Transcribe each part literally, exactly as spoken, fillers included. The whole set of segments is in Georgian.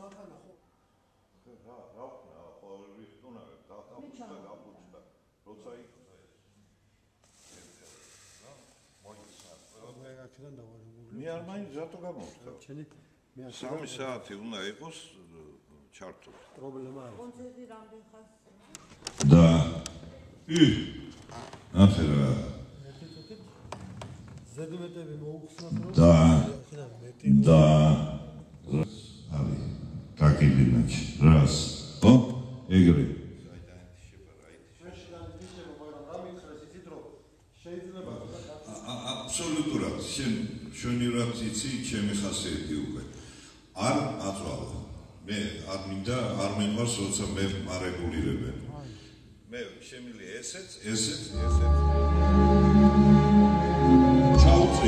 მე არ მაინც რატო გამოვხდა? სამი საათი უნდა იყოს ჩართული. პრობლემა არის. კონცერტი რამდენ ხანს? და ი ახლა ზედმეტები მოუხსნათ რომ და და ალი კაკიდინაჩ რას ო ეგრე აბსოლუტურად შენ შენი რაც იცი ჩემი ხასიათი უკვე არ აწვალო მე არ მინდა არ მეყვარს როცა მე მარეგულირებენ მე შემიძლია ესეც ესეც ესეც ჩაუწე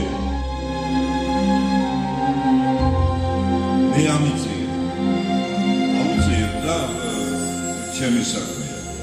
მე ამიცი აუწე და ჩემი საქმე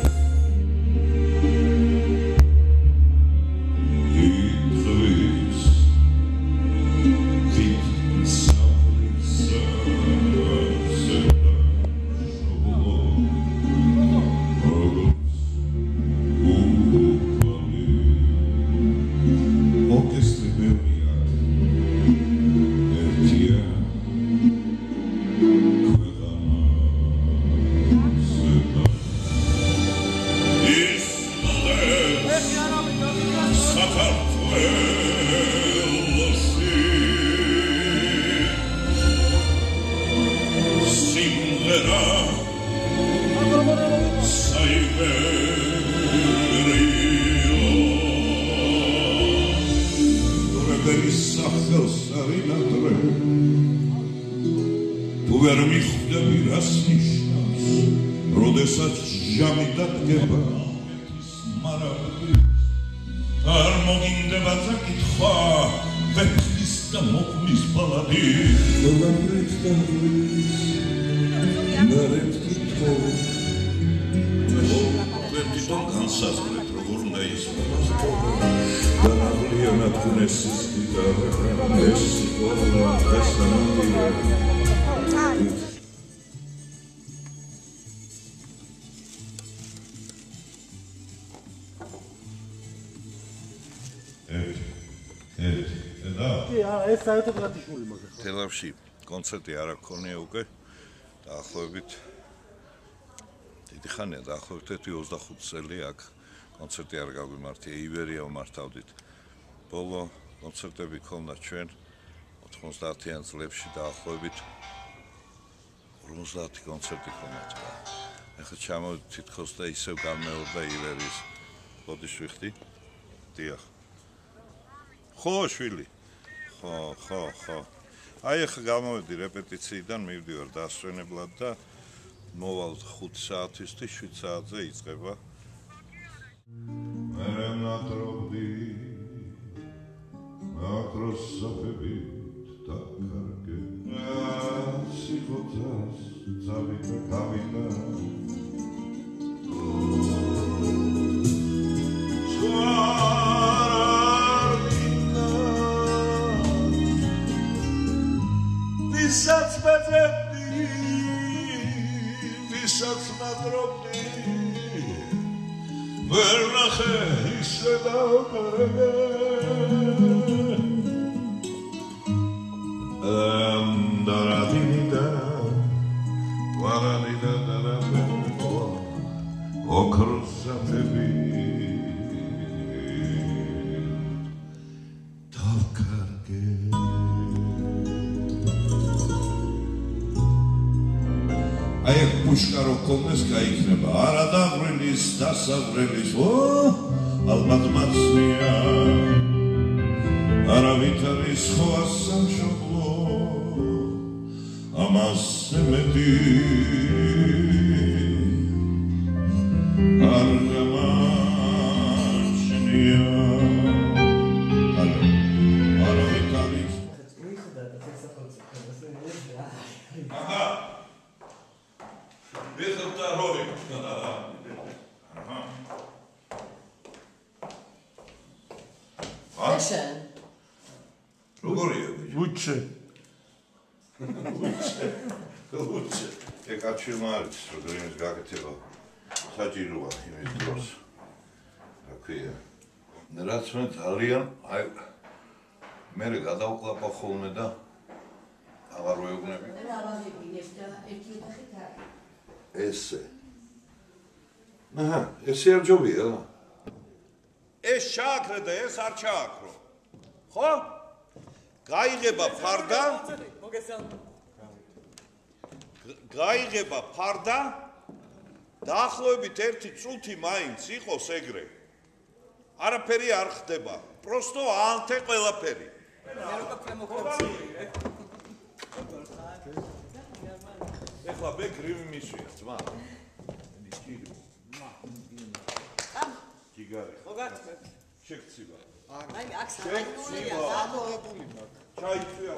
თელავში კონცერტი არ აქონია უკვე დაახლოებით დიდი ხანია დაახლოებით ოცდახუთი წელი აქ კონცერტი არ გაგვიმართია ივერია ვმართავდით ბოლო კონცერტები ქონდა ჩვენ ოთხმოცდაათიან წლებში დაახლოებით ორმოცდაათი კონცერტი ქონდა ახლა ჩამოვიდით თითქოს და ისევ გამეორდა ივერიის ბოდიში ვიხდი დიახ ხო შვილი ხო ხო ხო აი ახლა გამოვედი რეპეტიციიდან მივდივარ დასვენებლად და მოვალ ხუთი საათისთვის შვიდ საათზე იწყება მე ნატრობდი აკროსაფებით დაკარგე სიფოთას ძავით გავიდა ვისაც მეძებდი, ვისაც ნატრობდი, ვერ ნახე ისე დავკარგე. დარადინიდა, ვარანიდა დარადა, ოქროსაფები დავკარგე. აი პუშკა რო ქონდეს გაიქნება არა დავრილის დასავრილის ო ალბათ მაცნია არავით არის ხო ასამშობლო ამას მეტი არ გამაჩნია არავით არის აჰა Виховта ролик. Ага. Fashion. Როგორია? Лучше. Лучше. უცე ეკაჩილმა არის რომ იმის გაკეთება საჭიროა იმის დროს რა ქვია რაც მე ძალიან აი მე გადავყლაპა ხოლმე და აღარ ვეუბნები ესე აჰა ესე არ ჯობია ეს შაქრე და ეს არ ჩააქრო ხო გაიღება ფარდა გაიღება ფარდა დაახლოებით ერთი წუთი მაინც იყოს ეგრე არაფერი არ ხდება просто ანთე ყველაფერი ეხლა მე გრივი მისვია ძმა გიგარი ხო გაცმე შეგცივა აი აქ სამაგურია დამოებული მაქვს ჩაიწვია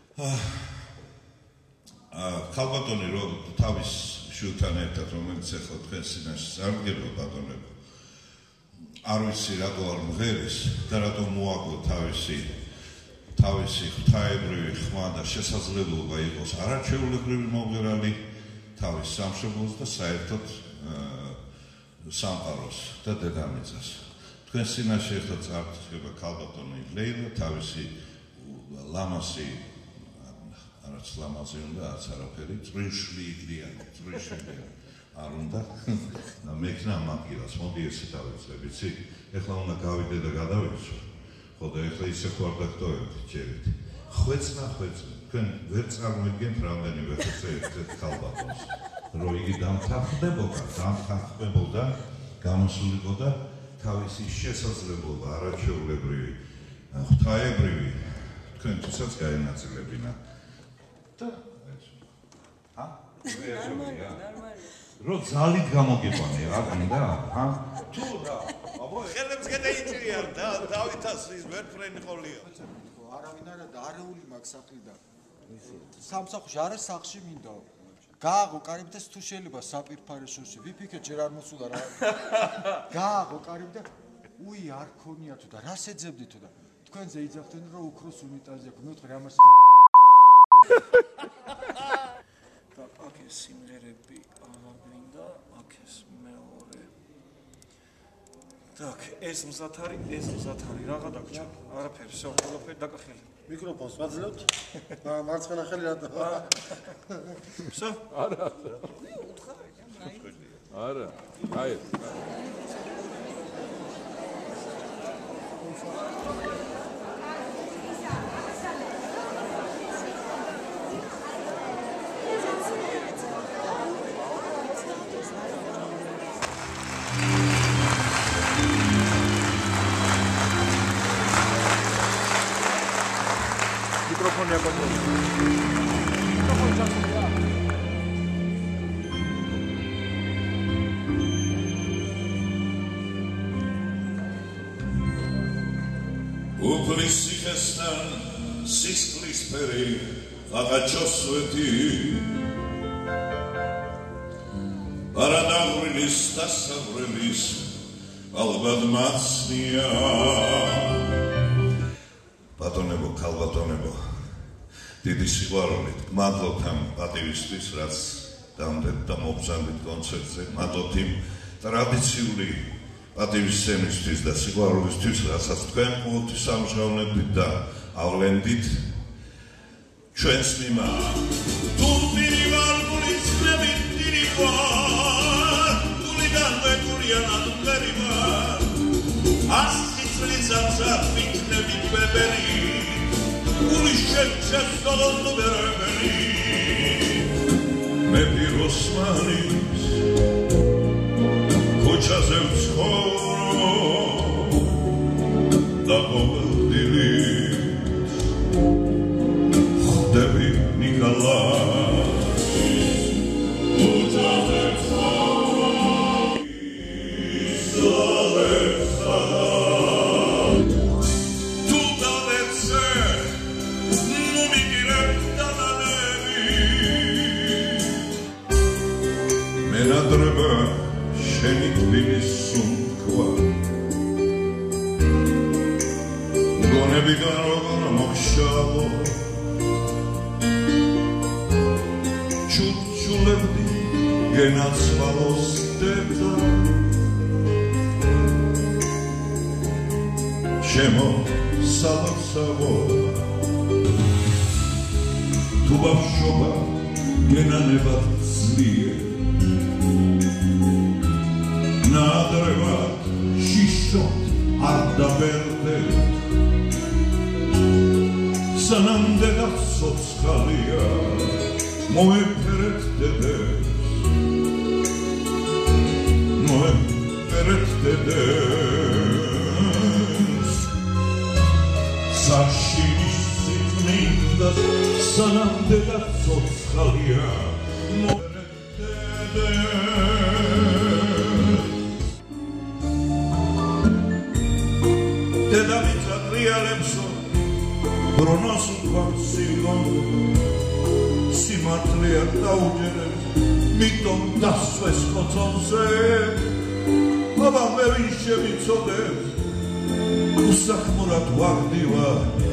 აა ხალბატონი რო თავის შვილთან ერთად რომელიც ეხლა თქვენ სინაშე სარგებლო ბატონებო არ ვიცი რატო არ მღერის და რატო მოაგო თავისი თავისი ღვთაებრივი ხმა და შესაძლებლობა იყოს არაჩვეულებრივი მომღერალი თავის სამშობლოს და საერთოდ სამყაროს და დედამიწას თქვენ სინაშე ეხლა წარდგება ქალბატონი ლეილა თავისი ლამასი არც ლამაზი უნდა არც არაფერი წრიშვილი იგდიანი წრიშვილი არ უნდა და მექნა მაგილას მოდი ესე დავიწყე ვიცი ეხლა უნდა გავიდე და გადავიცვა ხო და ეხლა ისე ხوار დაქტოებით ჯერით ხვეწნა ხვეწნა თქვენ ვერ წარმოიდგენთ რამდენიმე ხეზე ერთ ქალბატონს რომ იგი დამთანხმდებოდა დამთანხმდებოდა გამოსულიყოდა თავისი შესაძლებლობა არაჩვეულებრივი ღვთაებრივი თქვენთვისაც გაენაწილებინა და ა ნორმალია რო ძალით გამოგიყვანე რა გინდა ა თუ რა აბა ხელებს გადაიჭრია და დავითას ის ვერფრენი ყოლია არავინ არა და არეული მაქვს სახლიდან სამსახურში არა სახლში მინდო გააღო კარიბ და თუ შეიძლება საპირფარე შორში ვიფიქრე ჯერ არ მოსულა რა გააღო კარიბ და უი არ ქონია თუ და რას ეძებდი თუ და თქვენზე იძახდნენ რომ უქროს უნიტაზია მე ვთქვი რა მას და აკე სიმღერები აღგვინდა აკეს მეორე так ეს მზად არის ეს მზად არის რაღა დაგჭა არაფერი всё ყველაფერი დაკახელი მიკროფონს ვაძლევთ მარცხენა ხელი რა всё არა არა აი მიკროფონი აკეთებს უფლის სიხესთან სისხლის ფერი აღაჩოსვეთი არადაღვრილის დასაბრელის ალბათ მაცნია ბატონებო ქალბატონებო დიდი სიყვარულით მადლობთ ამ პატივისთვის რაც დამდეთ და მობრძანდით კონცერტზე მადლობთ იმ ტრადიციული პატივისცემისთვის და სიყვარულისთვის რასაც თქვენ ყოველთვის სამჟღავნებდით და ავლენდით ჩვენს მიმართ თუ პირი ვარ გულისხმები პირი ვარ გულიდან მეგურიან ატყერი ვარ ასი წლის ამსად ვიქნები ტვებერი გულის შეცდოლო ვერებელი მე პიროსმანის ქოჩაზე ვცხოვრო და ყოველდილით ხდები ნიკოლაის ქოჩაზე ვცხოვრო თუ დავეცე მომიგირებ დანანები მენადრება შენი თბილის სუნთქვა გონებიდან როგორ მოგშალო ჩურჩულებდი გენაცვალოს დედა ჩემო სალოცავო თუ ბავშვობა გენანებად ძლიერ ნადრევად შიშოთ არ დაბერდეთ სანამ დედა ცოცხალია მოეფერეთ დედებს მოეფერეთ დედებს საშინის სიწმინდას სანამ დედა ცოცხალია მოეფერეთ დედებს დედამიწა ტრიალებსო ბრონოს უყვარს სილონ სიმართლეა დაუჯერებს მიტომ დასვეს კოცონზე აბა მე ვინ შემიცოდებს უსახმურად ვაგდივა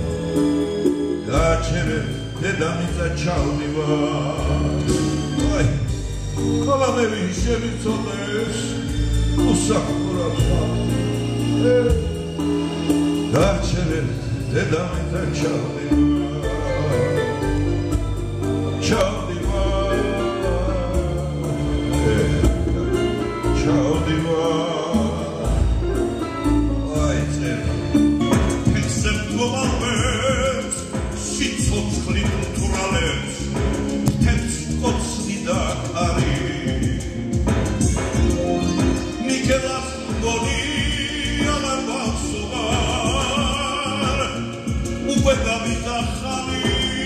გააჩერებ დედამიწა ჩავდივა აი აბა მე ვინ შემიცოდებს უსახმურად ვაგდივა გააჩერებ დედამიწა ჩავდივა ჩავდივა ჩავდივა აი წერ ფიქსებ გომავებს სიცოცხლი თურალებს თეთრ კოცნი და კარი ნიკელას გონი აღარ ბავშვობარ უკვე გამიტახარი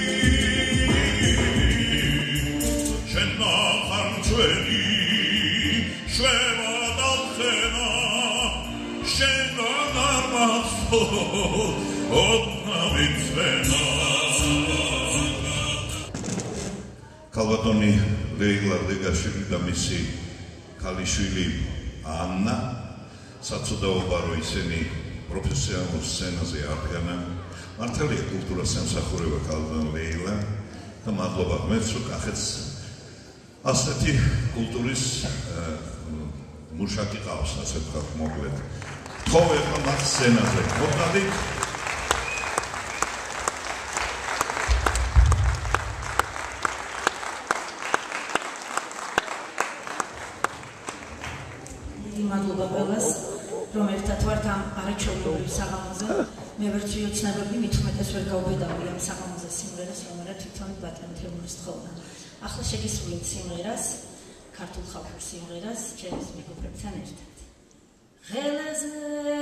ქალბატონი ლეილა ლეგაშვილი და მისი ქალიშვილი ანნა საცოდაობა რომ ისინი პროფესიონალურ სცენაზე არდგანან მართალია კულტურას ემსახურება ქალბატონ ლეილა და მადლობა ღმერთს რომ კახეთს ასეთი კულტურის მუშაკი ყავს ასე ვთქვათ მოკლედ თხოვება მათ სცენაზე მოკლედ მადლობა ყველას რომ ერთად ვართ ამ არაჩვეულებრივ საღამოზე მე ვერც ვიოცნებები მით უმეტეს ვერ გავბედავი ამ საღამოზე სიმღერას რომელიც თვითონ ბატონი თემურის თხოვნა ახლა შეგისრულეთ სიმღერას ქართულ ხალხურ სიმღერას ჩემს მეგობრებთან ერთად ღელაზე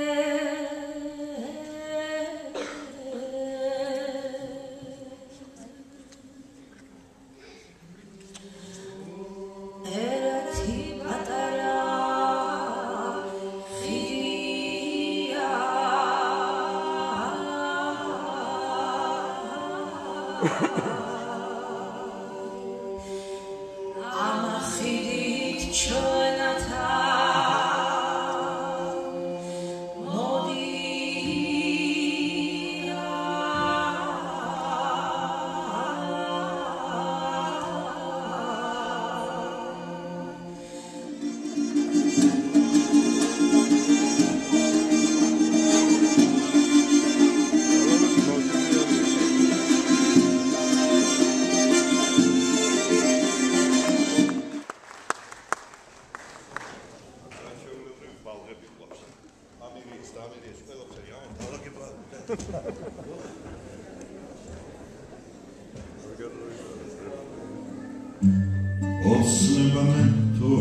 ოცნებამეთო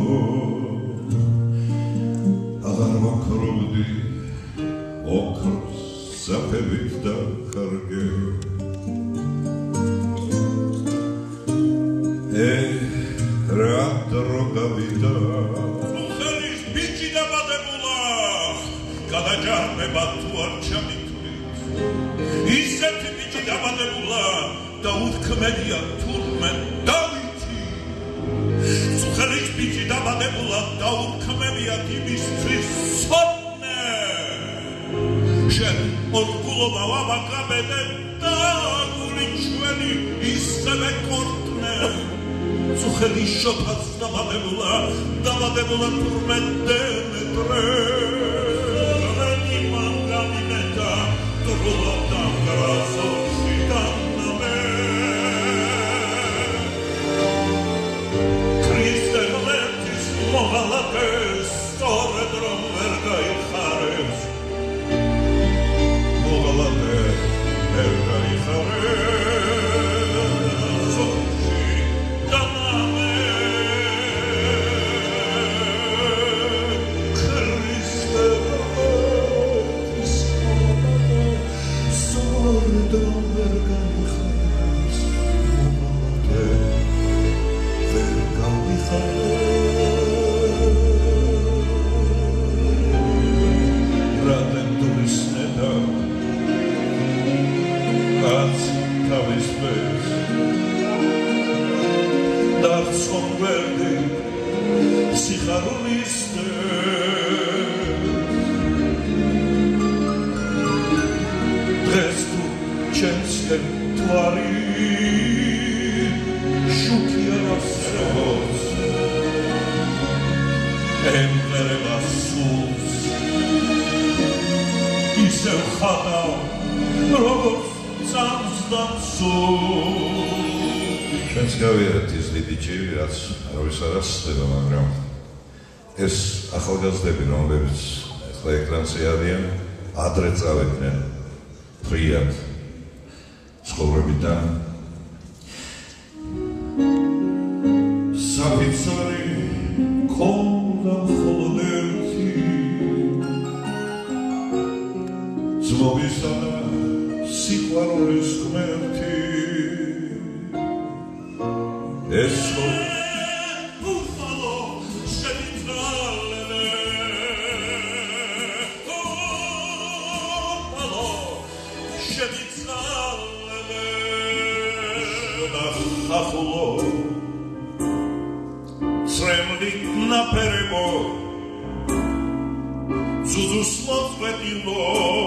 აღარ ვაქრობდი ოქროს საფებით და ხარგე ე რა დრო გავიდა უხელის ბიჭი დაბადებულა გადაჯარბება თუ არ ჩამიქვით ისეთი ბიჭი დაბადებულა და უთქმედია თურმე Suxelis bici dabadebula daurkmemiat imistris sonne Şen orkulova vavakabede da guriçveli isteme kortne წუხელი შოთაც დამადებულა დამადებულა თურმე დემეტრე რენი მანგამინეტა თურულა დამგრასოში დამნამე ქრისტელეთის მოღალატეს სწორედ რომ ვერ გაიხარებს მოღალატე ვერ გაიხარებს დამნამე ქრისტელეთის მოღალატეს სწორედ რომ ვერ გაიხარებს მოღალატე ვერ გაიხარებს That's how it's supposed That's on verde Si χαρονίστε Დღეს თუ ჩემს ერთვარი შუქი არასწორს ემღერება სულს ისევ ხატავ როგორც ჩვენს გავიარეთ ის დიდი ჯივი, რაც არავის არ ასწდება, მაგრამ ეს ახალგაზრდები, რომლებიც ახლა ეკრანზე არიან, ადრე წავედნენ ფრიად ცხოვრებიდან. საფიცარი ქონდა მხოლოდ ერთი ძმობისა და სიყვარულის ღმერთი ეს ბუფალო შევიძრალე ბუფალო შევიძრალე ნახახულო წრემლით ნაფერებო ზუზუს მოწვეტილო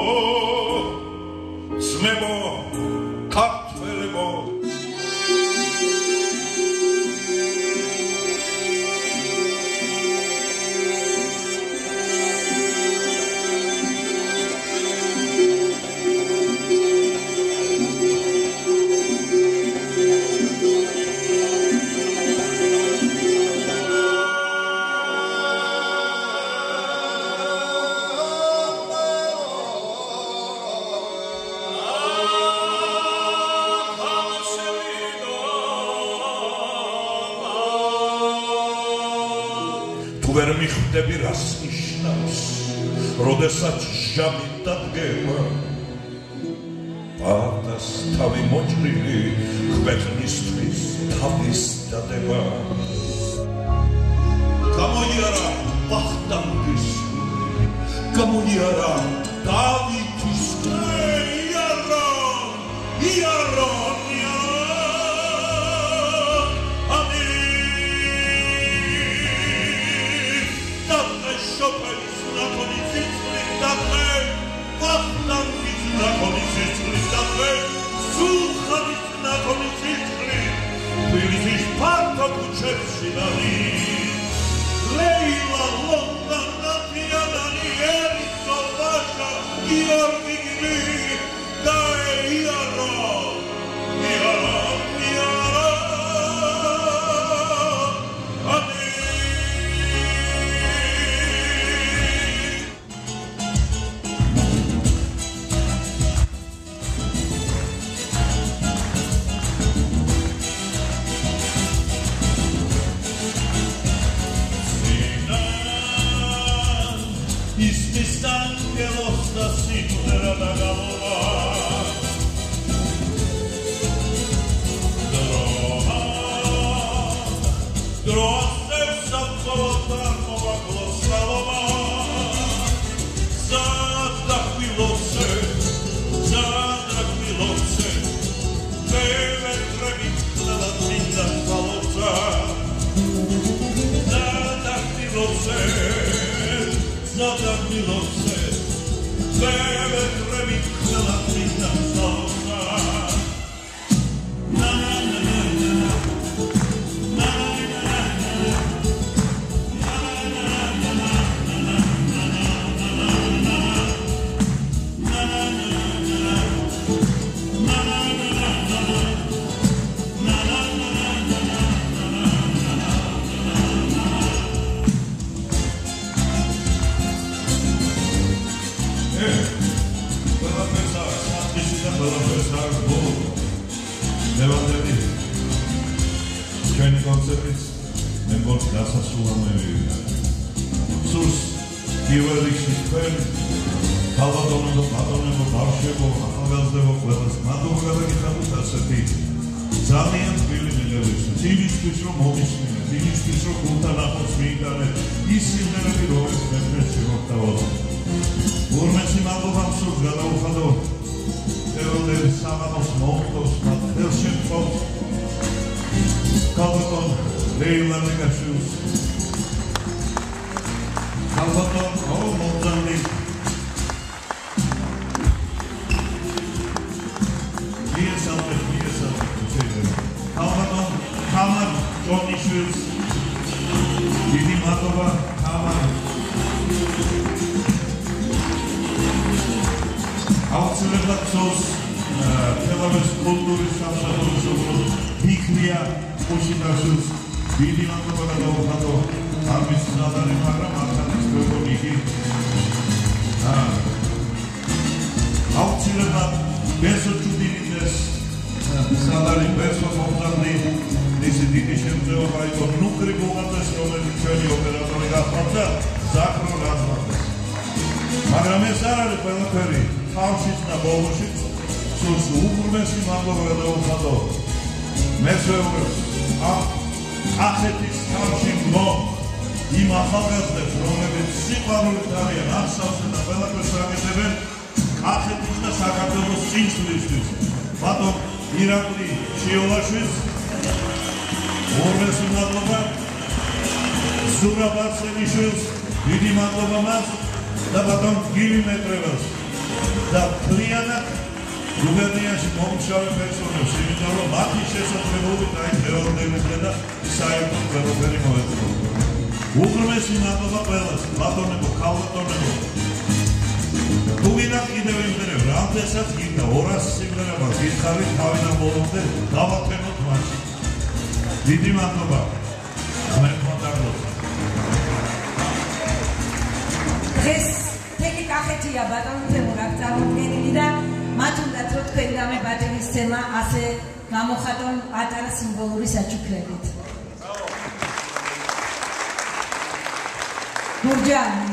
Smebo, kartvelebo ვერ მიხვდები რას ნიშნავს როდესაც ჟამი დადგება პარტას თავი მოჭრილი ქვეყნისთვის თავის დადება გამოიარა ვახტანგის გამოიარა დავითის იარა იარა Leila Londa Natia Daniel Sovasha Georgi Gili Dai Yara Yara Yara Ani ყველაფერს აქვს ბოლო. მე ვამბობ, ჩვენი კონცერტიც მე მგონი დასასრულამდე მივიდა. სულს პირველ რიგში თქვენ ქალბატონებო, ბატონებო, ბავშვებო, ახალგაზრდებო ყველას მადლობა გაგიხადოთ ასეთი ძალიან თბილი მიღებისთვის, იმისთვის რომ მოგისმინეთ, იმისთვის რომ გულთან ახლოს მიიტანეთ ის სიმღერები, რომელიც მე დღეს შევხვდავთ. ურმეცი მადლობა მსურს გადაუხადო ევროპის სამამოს მომხდოს მათ ხელშემწყობს ქალბატონ ლეილა მეგაშვილს ქალბატონ ომოძანი მიესალმეთ მიესალმეთ შეიძლება ქალბატონ თამარ ჯონიშვილს დიდი მადლობა თამარ აუცილებლად ცოს თელავეს კულტურის სამსახურის უბრალოდ ბიქრია კუშინაშვილს დიდი მადლობა გადაუხადო ამის ნადარი მაგრამ ახალის გოგონიკი აუცილებლად ბესო ჩუდინიძეს სადარი ბესო მომძაბნი მისი დიდი შემწეობა იყო ნუკრი ბუღალტერს რომელიც ჩვენი ოპერატორი გახდა ზაქრო რაზმაძე მაგრამ ეს არ არის ყველაფერი ხალხის და ბოლოშიც სულს უღრმესი მადლობა გადაუხადო მეცეურებს ახეთის ხალხში მომ იმ ახალგაზრდებს რომლებიც სიყვარულით არიან აღსავსე და ყველაფერს აგებენ ახეთის და საქართველოს წინსვლისთვის ბატონ ირაკლი შიოლაშვილს უღრმესი მადლობა ზურაბ არსენიშვილს დიდი მადლობა მას და ბატონ გივი მეტრეველს და მთლიანად გუბერნიაში მომუშავე პერსონებს, იმიტომ რომ მათი შესაძლებლობით აი დღევანდელისგან და საერთოდ ყველაფერი მოეწყობა. უღრმესი მადლობა ყველას, ბატონებო, ქალბატონებო. თუ გინდა კიდევ იმდენებ, რამდენსაც გინდა ორასი სიმღერა მაქვს, გითხარით თავიდან ბოლომდე დავაყენოთ მაშინ. დიდი მადლობა. მე მოდარდოთ. დღეს თელი კახეთია ბატონო აქ წარმოდგენილი და მათ უნდათ რომ თქვენ დამებადების თემა ასე გამოხატონ პატარა სიმბოლური საჩუქრებით. გურჯანი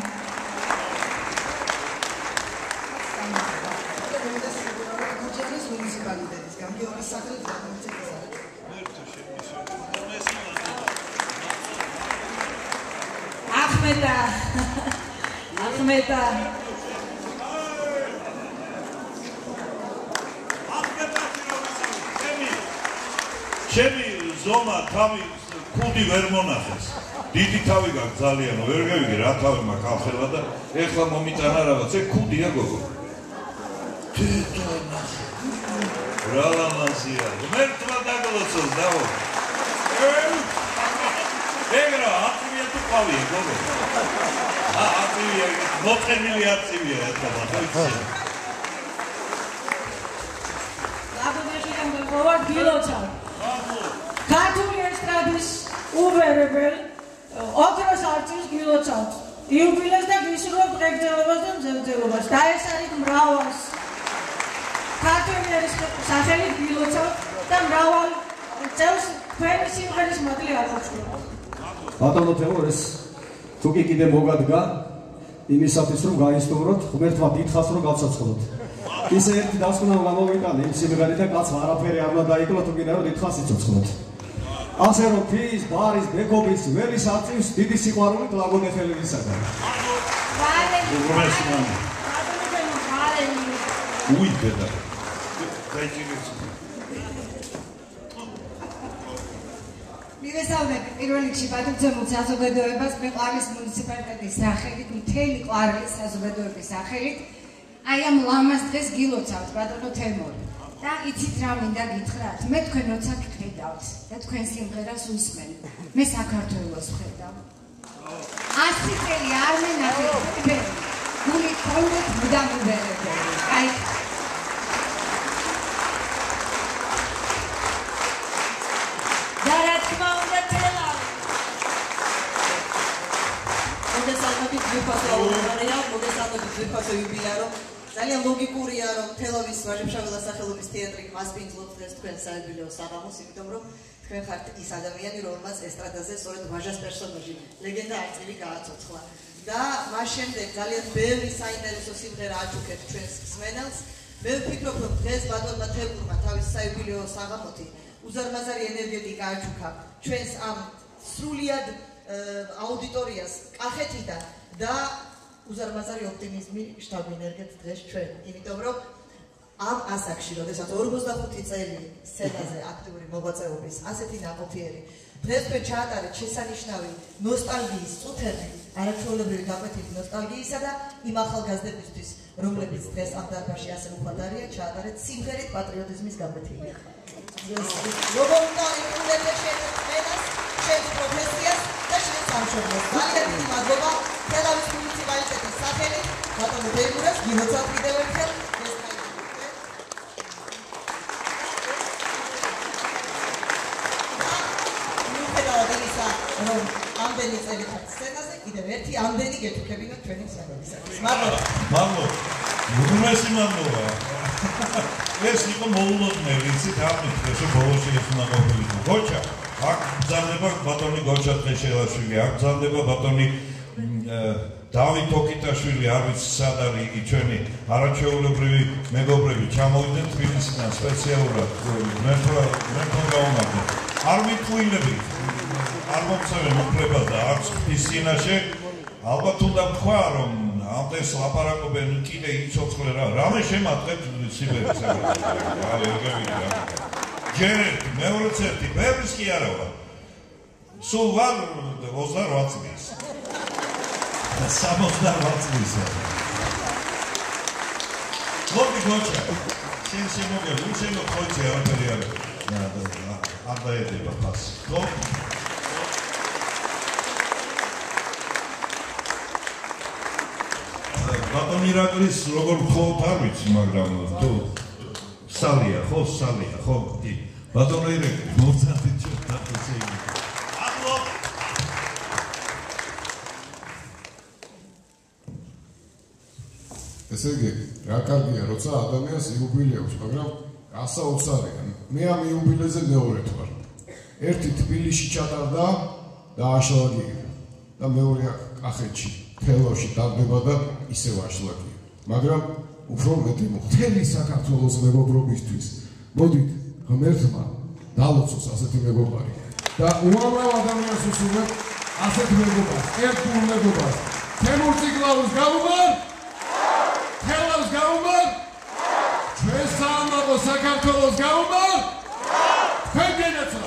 გურჯანის მუნიციპალიტეტისგან გიორგი სახელით გამოცემისა. ახმედა ახმედა ჩემი ზომა თავი ქუდი ვერ მონახეს. დიდი თავი გაქვს ძალიან, ვერ გავიგე რა თავი მაქვს ახლა და ეხლა მომიტანა რაღაც, ეს ქუდია გოგო. თეთრა. რა ლამაზია. მე თვა დაგლოცოს დაო. ეგრა აწვია თუ ყავია გოგო. ა აწვია, მოყენილი აწვია ეხლა ხა. ლაბოდაში გამოვარ გილოცა. ქართული ესტრადის უბერებელ ოქროს არწივს გილოცავთ იუბილეს და გისურვებთ ღირსებას და მზემძელობას და ეს არის მრავალს ქართული ერისმეფის სახელით გილოცავთ და მრავალ წელს თქვენი სიმღერის მადლი აღოჩნდებათ. ბატონო თეორეს თუ კი კიდე მოგადგა იმისათვის რომ გაისტუმროთ ღმერთმა დიდხანს რომ გავსაცხლოთ. ისე ერთი დასკვნა გამოვიტანე იმ სიმღერით და კაც არაფერი არ უნდა დაიკლო თუ კიდე რომ დიდხანს იცოცხლოთ. ასე რომ ფის, ბარის, ბეკობის, ველის არწივს დიდი სიყვარულით ლაგოდე ხელებისაგან. უღრმესი მადლობა. ბარენი. უი დედა. გაიჭირეთ. მივესალმები პირველ რიგში ბატონცემულ საზოგადოებას მეყარის მუნიციპალიტეტის სახელით, მთელი ყვარლის საზოგადოების სახელით. აი ამ ლამაზ დღეს გილოცავთ ბატონო თემორი. და იცით რა მინდა გითხრათ, მე თქვენ როცა გხედავთ და თქვენ სიმღერას უსმენ, მე საქართველოს ვხედავ. ასი წელი არ მენახეთ თქვენ, გული გქონდეთ მუდამ უბერებელი. აი და რა თქმა უნდა თელავი. მოდესალმებით ვიფასო აუდიტორია, მოდესალმებით ვიფასო იუბილეარო. ძალიან ლოგიკურია რომ თელავის ვაჟებშაველა სახელობის თეატრი მასპინძლობს დღეს თქვენ საიუბილეო საღამოს, იმიტომ რომ თქვენ ხართ ის ადამიანი, რომელმაც ესტრადაზე სწორედ ვაჟას პერსონაჟი ლეგენდა არწივი გააცოცხლა. და მას შემდეგ ძალიან ბევრი საინტერესო სიმღერა აჩუქეთ ჩვენს მსმენელს. მე ვფიქრობ, რომ დღეს ბატონმა თემურმა თავის საიუბილეო საღამოთი უზარმაზარი ენერგეტიკა აჩუქა ჩვენს ამ სრულიად აუდიტორიას კახეთიდან და უზარმაზარი ოპტიმიზმი შთაგვინერგეთ დღეს ჩვენ, იმიტომ რომ ამ ასაკში, როდესაც ორმოცდახუთი წელი სცენაზე აქტიური მოღვაწეობის ასეთი ნაყოფიერი დღეს ჩვენ ჩაატარეთ შესანიშნავი ნოსტალგიის წუთები, არაჩვეულებრივი გაკვეთილი ნოსტალგიისა და იმ ახალგაზრდებისთვის, რომლებიც დღეს ამ დარბაზში ასე უხვად არიან, ჩაატარეთ სიმღერით პატრიოტიზმის გაკვეთილი. როგორ უნდა ეკუთვნოდეთ ჩვენს ჩვენს პროფესიას და ჩვენს სამშობლოს. ძალიან დიდი მადლობა თელავის მუნიციპალიტეტის სახელით ბატონო თემურას გიმოცავთ კიდევ ერთხელ. რომ ამდენი წელი ხართ სცენაზე, კიდევ ერთი ამდენი გეთუქებინოთ ჩვენი მსმენელისათვის. მადლობა. მადლობა. უმრავლესი მადლობა. ეს იყო მოულოდნელი, იცით, ამით ეს ბოლოში ეს უნდა ყოფილიყო. გოჩა, აქ გზავნება ბატონი გოჩა დღეშელაშვილი, აქ გზავნება ბატონი დავით ოკიტაშვილი, არ ვიცი სად არის იგი ჩვენი არაჩვეულებრივი მეგობრები ჩამოვიდნენ თბილისიდან სპეციალურად. მე ხო მე ხო გავუმართე. არ მიტყუილები. არ მომწევენ უფლებას და არც ის წინაშე ალბათ უნდა თქვა რომ ამ დღეს ლაპარაკობენ კიდე იცოცხლე რა რამე შემატყეთ სიბერის საკითხი აი ეგები რა ჯერ ერთი მეორეც ერთი ბევრის კი არა ვარ სულ ვარ ოცდაოთხ წლის და სამოცდაოთხ წლის მოდი გოჩა შენ შემოგე უშენო ხოჭი არაფერი არა არ დაედება ფასი ხო ბატონი ირაკლის როგორ მხოლოდ არ ვიცი, მაგრამ თუ სალია, ხო, სალია, ხო, კი. ბატონო ირაკლის, მოვცადეთ ჩვენ დაწესე იგი. აბლო. ესე იგი, რა კარგია, როცა ადამიანს იუბილეობს, მაგრამ გასაოცარია. მე ამ იუბილეზე მეორედ ვარ. ერთი თბილისში ჩატარდა და აშლაგია და მეორე კახეთში. თელავში დარდება და ისევ აშლაგია. მაგრამ უფრო მეტი მთელი საქართველოს მეგობრობისთვის. მოდით, ღმერთმა დალოცოს ასეთი მეგობარი. და უამრავ ადამიანს უსურვებ ასეთ მეგობარს, ერთგულ მეგობარს. თემურ ციკლაუს გაუმარ? თელავს გაუმარ? ჩვენ საამბო საქართველოს გაუმარ? თქვენ გენაცვლავთ.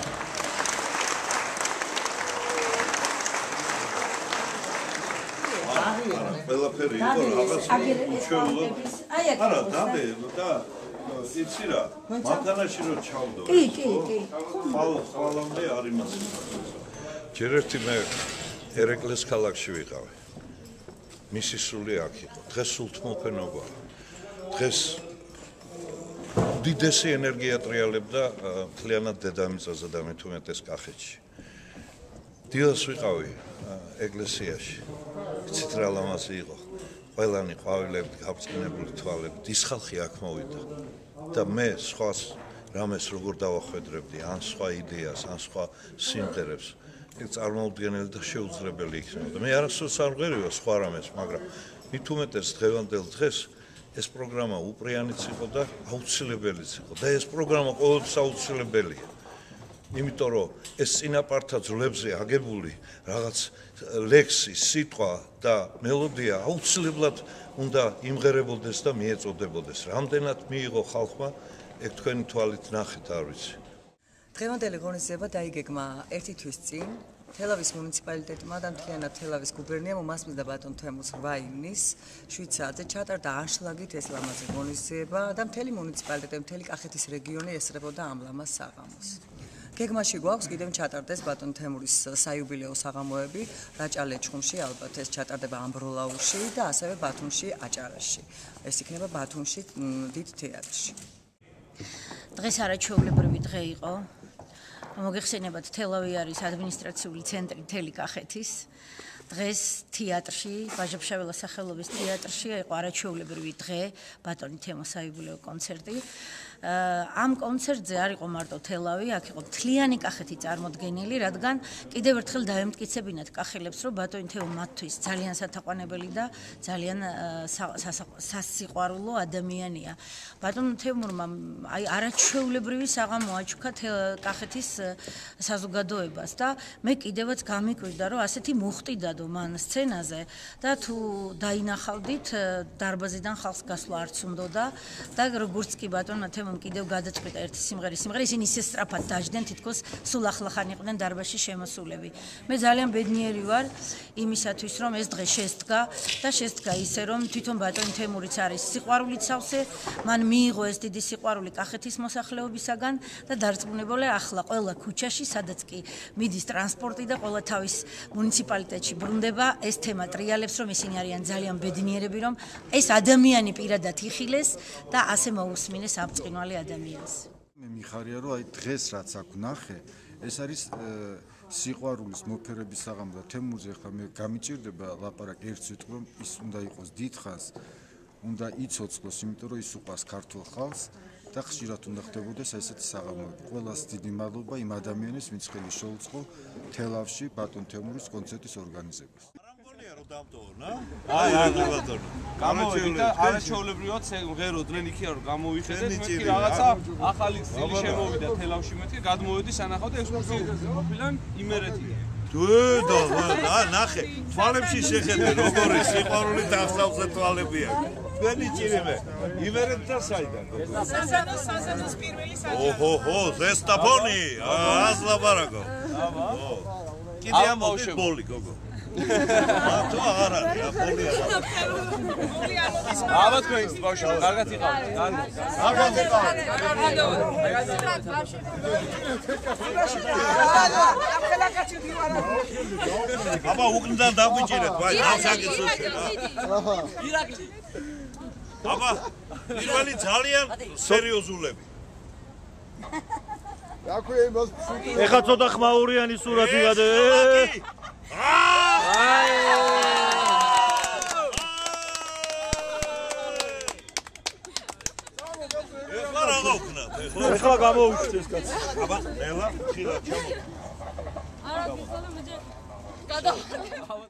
ყველაფერი იყო რაღაც უჩვეულო. არა, დადე და იცი რა, მანქანაში რო ჩავდო. კი, კი, კი. ხალ ხალამდე არ იმას. ჯერ ერთი მე ერეკლეს ქალაქში ვიყავი. მისი სული აქ იყო. დღეს სულთმოფენობა. დღეს უდიდესი ენერგია ტრიალებდა მთლიანად დედამიწაზე და მით უმეტეს კახეთში. დილას ვიყავი ეკლესიაში. იცით რა ლამაზი იყო. ყველანი ყვავილებით გაბწყინებული თვალებით ის ხალხი აქ მოვიდა. და მე სხვას რამეს როგორ დავახვედრებდი, ან სხვა იდეას, ან სხვა სიმღერებს. ეს წარმოუდგენელი და შეუძლებელი იქნებოდა. მე არასდროს არ მღერივა სხვა რამეს, მაგრამ მით უმეტეს დღევანდელ დღეს ეს პროგრამა უპრიანიც იყო და აუცილებელიც იყო. და ეს პროგრამა ყოველთვის აუცილებელია. იმიტომ რომ ეს წინაპართა ძვლებზე აგებული რაღაც ლექსი, სიტყვა და მელოდია აუცილებლად უნდა იმღერებოდეს და მიეწოდებოდეს. რამდენად მიიღო ხალხმა, ეგ თქვენი თვალით ნახეთ, არ ვიცი. დღევანდელი ღონისძიება დაიგეგმა ერთი თვის წინ. თელავის მუნიციპალიტეტმა და მთლიანად თელავის გუბერნიამ უმასპინძლა ბატონ თემურს რვა ივნის შვიდ საათზე ჩატარდა ანშლაგით ეს ლამაზი ღონისძიება და მთელი მუნიციპალიტეტი, მთელი კახეთის რეგიონი ესწრებოდა ამ ლამაზ საღამოს. გეგმაში გვაქვს კიდევ ჩატარდეს ბატონ თემურის საიუბილეო საღამოები რაჭა-ლეჩხუმში, ალბათ ეს ჩატარდება ამბროლაურში და ასევე ბათუმში, აჭარაში. ეს იქნება ბათუმში, დიდ თეატრში. დღეს არაჩვეულებრივი დღე იყო. მოგეხსენებათ, თელავი არის ადმინისტრაციული ცენტრი მთელი კახეთის დღეს თეატრში, ვაჟა-ფშაველას სახელობის თეატრში იყო არაჩვეულებრივი დღე, ბატონი თემო საიუბილეო კონცერტი. ამ კონცერტზე არ იყო მარტო თელავი, აქ იყო მთლიანი კახეთი წარმოდგენილი, რადგან კიდევ ერთხელ დაემტკიცებინათ კახელებს, რომ ბატონი თემო მათთვის ძალიან სათაყვანებელი და ძალიან სასიყვარულო ადამიანია. ბატონ თემურმა აი არაჩვეულებრივი საღამო აჩუქა კახეთის საზოგადოებას და მე კიდევაც გამიკვირდა, რომ ასეთი მუხტიდადო მან სცენაზე და თუ დაინახავდით დარბაზიდან ხალხს გასვლა არც უნდოდა და როგორც კი ბატონმა თემომ კიდევ გადაწყვიტა ერთი სიმღერის სიმღერა, ისინი ისე სწრაფად დაждდნენ, თითქოს სულ ახლახან იყვნენ დარბაზში შემოსულები. მე ძალიან ბედნიერი ვარ იმისათვის, რომ ეს დღე შესდგა და შესდგა ისე, რომ თვითონ ბატონი თემურიც არის სიყვარულით სავსე, მან მიიღო ეს დიდი სიყვარული კახეთის მოსახლეობისაგან და დარწმუნებული ახლა ყველა ქუჩაში, სადაც კი მიდის ტრანსპორტი და ყველა თავის მუნიციპალიტეტში ბრუნდება, ეს თემა ტრიალებს, რომ ისინი არიან ძალიან ბედნიერები, რომ ეს ადამიანი პირადად იხილეს და ასე მოусმინეს აბწყინვალე ადამიანს. მე მიხარია, რომ აი დღეს რაც აქ ვნახე, ეს არის სიყვარულის მოფერების საღამო და თემურზე ახლა მე გამიჭირდება ლაპარაკი ერთ სიტყვით, რომ ის უნდა იყოს დიდხანს, უნდა იცოცხლოს, იმიტომ რომ ის უყვარს ქართულ ხალხს და ხშირად უნდა ხდებოდეს ესეთი საღამოები. ყველას დიდი მადლობა იმ ადამიანის, ვინც ხელი შეუწყო თელავში ბატონ თემურის კონცერტის ორგანიზებას. აი, აი, ბატონო. გამოვიდეთ და არაჩვეულებრივად მღეროდნენ იქ რომ გამოვიხედეთ, მეთქი რაღაცა ახალი სტილი შემოვიდა თელავში, მეთქი გადმოვედი სანახავ და ექსკურსიი ყოფილან იმერეთიდან. დედო, და ნახე, თვალებში შეხედე, როგორი სიყვარული დახსავზე თვალები აქვს. თქვენი ჭირიმე, იმერეთთან საიდან? საზანოს, საზანოს პირველი საჯარო. ოჰო, ზესტაფონი, ას ლაპარაკო. აბა. კიდე ამ ბოლი, გოგო. თუ აღარ არის, აფოლი არა. ბოლი არ მოდის. აბა თქვენ ბავშვები, კარგად იყავით. კარგად იყავით. აბა უკნიდან დაგვიჭირეთ, ვაი, ნავსაგის უშენ. ირაკლი. აბა, პირველი ძალიან სერიოზულები. რა ქვია იმას? ეხა ცოტა ხმაურიანი სურათი გადე. ეხლა რა გავქნათ? ეხლა გამოუჩთ ეს კაცი. აბა, ნელა, ხილად ჩამო. არა, მიხალა მე გადავარდე.